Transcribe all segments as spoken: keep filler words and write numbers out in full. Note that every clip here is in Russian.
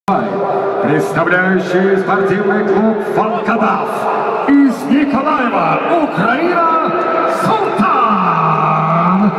Представляющий спортивный клуб «Волкодав» из Николаева, Украина, Султан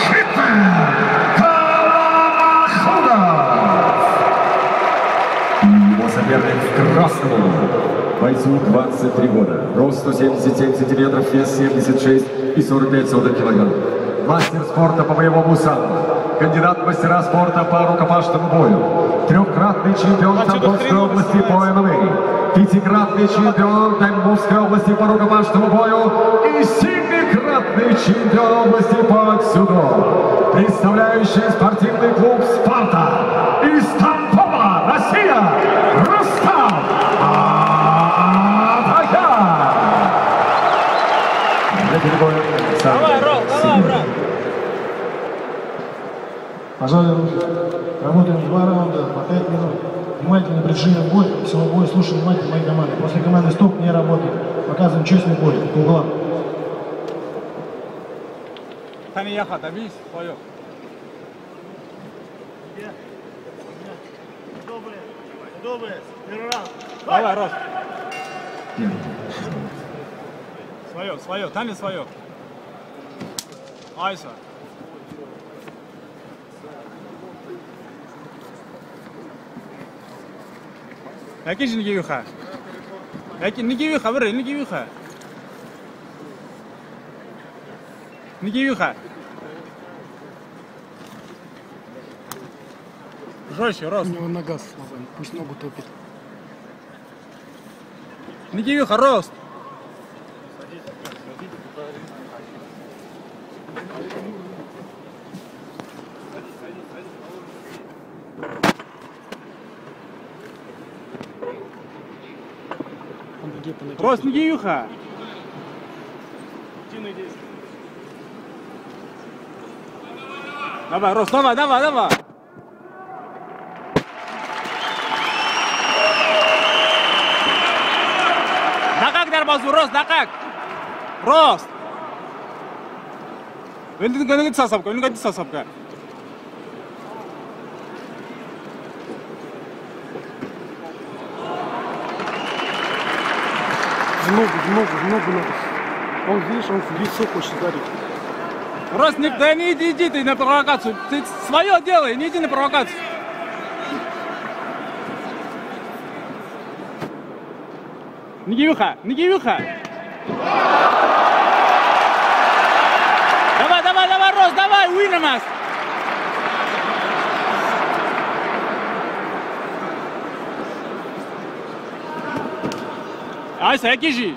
Каламахудов. И его соперник в красном. Бойцу двадцать три года, рост сто семьдесят семь сантиметров, вес семьдесят шесть и сорок пять сотых килограмм. Мастер спорта по боевому самбо, кандидат в мастера спорта по рукопашному бою, трехкратный чемпион Тамбовской области по эм эм а, пятикратный чемпион Тамбовской области по рукопашному бою и семикратный чемпион области по дзюдо. Представляющий спортивный клуб «Спарта» из Тамбова, Россия, Рустам Атаян. Давай, Ром, давай, брат. Пожалуй, работаем два раунда по пять минут. Внимательно прижимаем бой, всего боя слушаем внимательно моей команды. После команды стоп не работаем. Показываем честный бой по углам. Тани яха, добись, свое. Доброе, доброе, первый раунд. Давай, Рос. Свое, свое, Тани свое. Айса. Яки же не гивиха? Яки не гивиха, выры, не гивиха. Не гивиха. Жестче, Рос. У него нога, пусть ногу топит. Не гивиха, Рост. Рост, не гивиха. Давай, Рост, давай, давай, давай. Да как дарбазу, Рост, да как? Рост. Венди не говорит сасабка, не говорит сасабка. В ногу, в ногу, в ногу надо. Он, видишь, он в лицо хочет ударить. Рост, не, да не иди, иди ты на провокацию. Ты свое делай, не иди на провокацию. Не гивиха, не гивиха. Давай, давай, давай, Рост, давай, уйнамас. Айса, яки жи.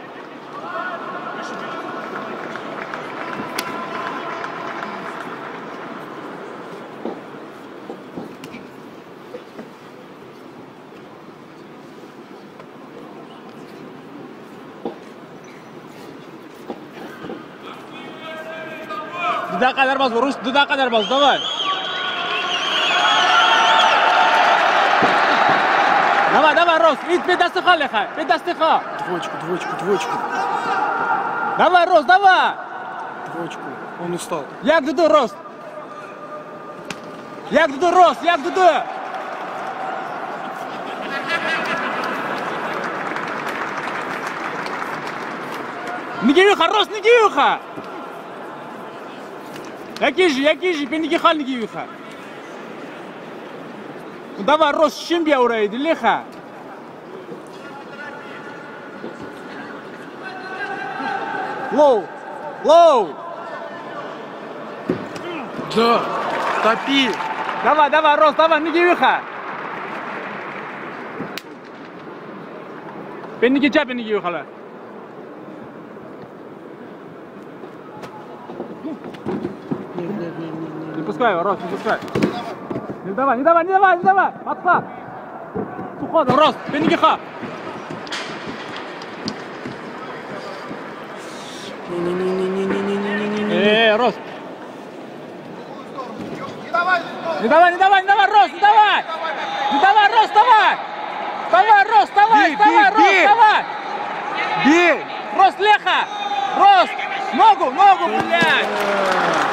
Дуда кадар баз, Рус, дуда кадар баз, давай. Давай, давай, Рос, ид педастыха леха, педастыха. Двоечку, двоечку, двоечку. Давай, Рос, давай. Двоечку. Он устал. Як дуду, Рос. Як дуду, Рос, як дуду. Не гивиха, Рос, не гивиха. Яки же, яки же, пенигиха, не гивиха. Давай, Рос, щембя урайди, леха. Лоу, лоу. Да, топи. Давай, давай, Рос, давай, не гивиха. Пенигича, пенигиха. Не пускай его, Рос, не пускай. Не давай, не давай, не давай, не давай. Подхват. Сухода, Рос, пенигиха. Не-не-не-не-не-не-не-не-не-не. Эй, Рос. Не давай, не давай, не давай, Рос, не давай. Не давай, Рос, давай. Давай, Рос, давай, давай, Рос, давай. Бей! Рос, леха. Рос, ногу, ногу, блядь.